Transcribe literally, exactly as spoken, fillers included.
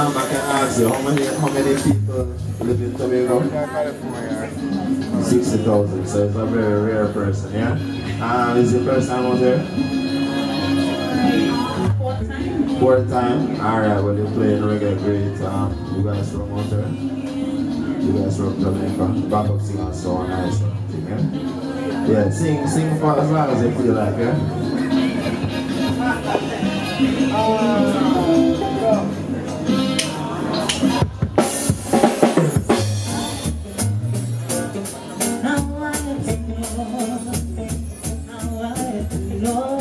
Um, I can ask you, how many, how many people live in Tobago? sixty thousand, so it's a very rare person, yeah? Um, is it your first time out here? Fourth time. Fourth time? Alright, well you're playing reggae great. Um, you guys from out here? You guys from Jamaica? Backup singer, so nice. Yeah? Yeah, sing, sing for as long as you feel like, yeah? I wanted to know, I wanted to know.